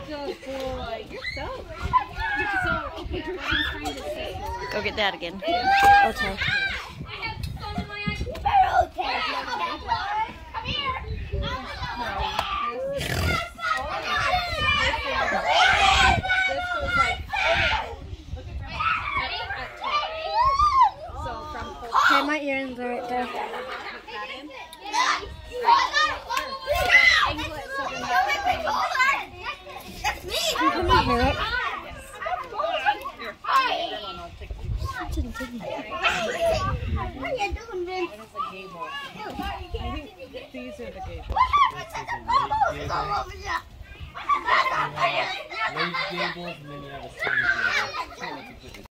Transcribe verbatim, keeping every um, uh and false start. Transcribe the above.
Good boy. You're so. So, okay, what I'm trying to say. Go get Dad again. Okay. Okay, my earrings are right there.